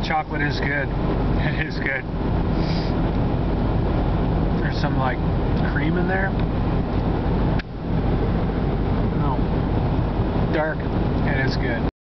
that chocolate is good. It is good. There's some like cream in there. No. Dark. It is good.